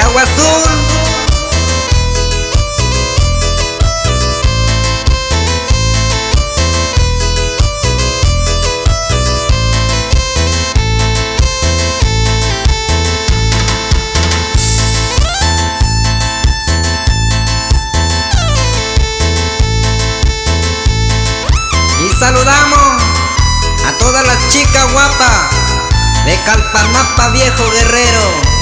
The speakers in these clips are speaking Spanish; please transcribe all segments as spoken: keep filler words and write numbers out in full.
Agua Azul. Y saludamos a todas las chicas guapas de Calpanapa, Viejo Guerrero.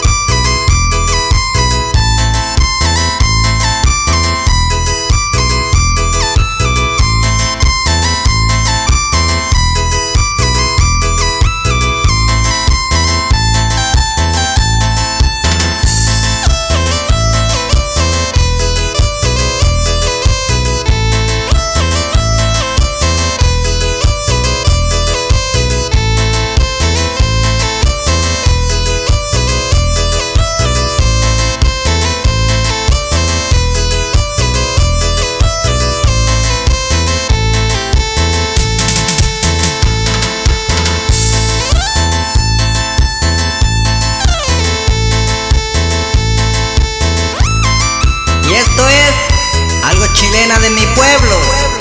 Y esto es algo chilena de mi pueblo.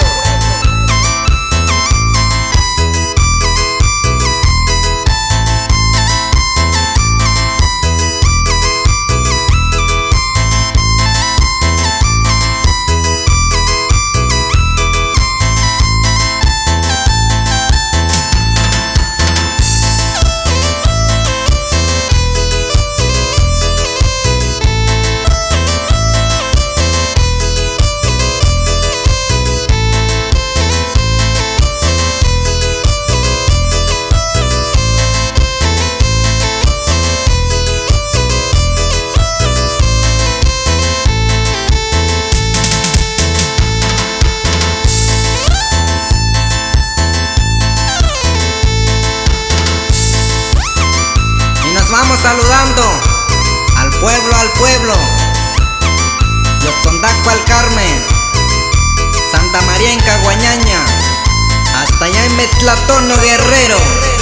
Vamos saludando al pueblo, al pueblo. Yosondaco al Carmen, Santa María en Caguañaña, hasta allá en Metlatono, Guerrero.